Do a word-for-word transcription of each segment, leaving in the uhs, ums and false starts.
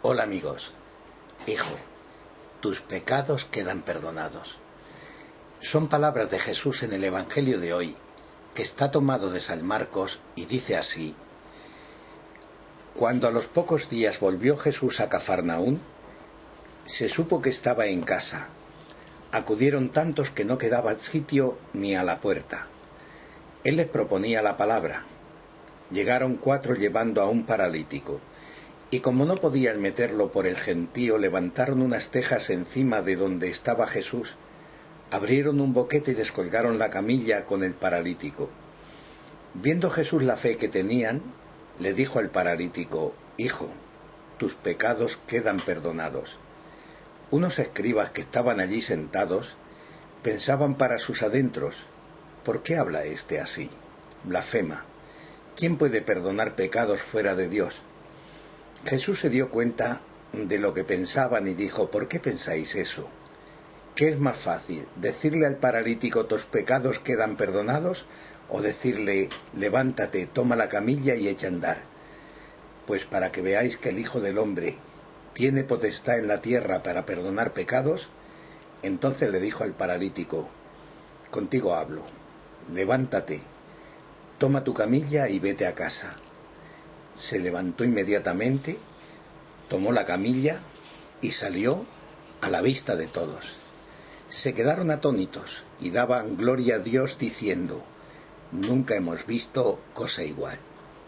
Hola amigos. Hijo, tus pecados quedan perdonados. Son palabras de Jesús en el Evangelio de hoy, que está tomado de San Marcos y dice así: Cuando a los pocos días volvió Jesús a Cafarnaún, se supo que estaba en casa. Acudieron tantos que no quedaba sitio ni a la puerta. Él les proponía la palabra. Llegaron cuatro llevando a un paralítico, y como no podían meterlo por el gentío, levantaron unas tejas encima de donde estaba Jesús, abrieron un boquete y descolgaron la camilla con el paralítico. Viendo Jesús la fe que tenían, le dijo al paralítico: Hijo, tus pecados quedan perdonados. Unos escribas que estaban allí sentados pensaban para sus adentros: ¿por qué habla éste así? Blasfema. ¿Quién puede perdonar pecados fuera de Dios? Jesús se dio cuenta de lo que pensaban y dijo: ¿por qué pensáis eso? ¿Qué es más fácil, decirle al paralítico tus pecados quedan perdonados, o decirle levántate, toma la camilla y echa a andar? Pues para que veáis que el Hijo del Hombre tiene potestad en la tierra para perdonar pecados, entonces le dijo al paralítico: contigo hablo, levántate, toma tu camilla y vete a casa. Se levantó inmediatamente, tomó la camilla y salió a la vista de todos. Se quedaron atónitos y daban gloria a Dios diciendo: nunca hemos visto cosa igual.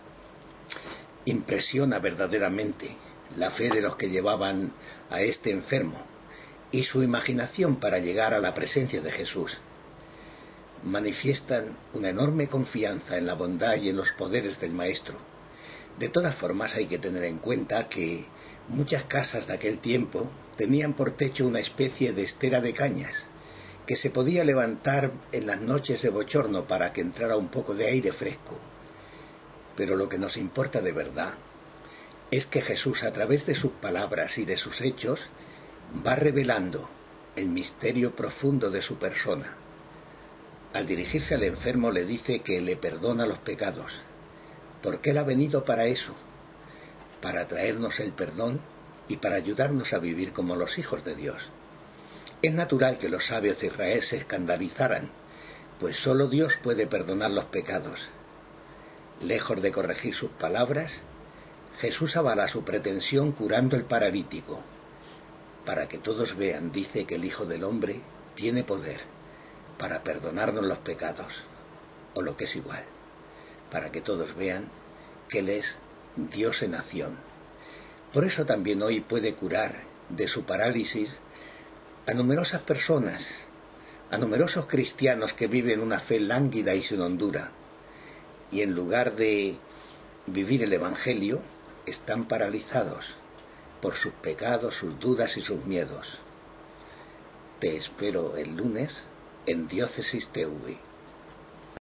Impresiona verdaderamente la fe de los que llevaban a este enfermo y su imaginación para llegar a la presencia de Jesús. Manifiestan una enorme confianza en la bondad y en los poderes del Maestro. De todas formas, hay que tener en cuenta que muchas casas de aquel tiempo tenían por techo una especie de estera de cañas, que se podía levantar en las noches de bochorno para que entrara un poco de aire fresco. Pero lo que nos importa de verdad es que Jesús, a través de sus palabras y de sus hechos, va revelando el misterio profundo de su persona. Al dirigirse al enfermo le dice que le perdona los pecados, porque Él ha venido para eso, para traernos el perdón y para ayudarnos a vivir como los hijos de Dios. Es natural que los sabios de Israel se escandalizaran, pues solo Dios puede perdonar los pecados. Lejos de corregir sus palabras, Jesús avala su pretensión curando el paralítico. Para que todos vean, dice que el Hijo del Hombre tiene poder para perdonarnos los pecados, o lo que es igual, para que todos vean que Él es Dios en acción. Por eso también hoy puede curar de su parálisis a numerosas personas, a numerosos cristianos que viven una fe lánguida y sin hondura, y en lugar de vivir el Evangelio, están paralizados por sus pecados, sus dudas y sus miedos. Te espero el lunes en Diócesis T V.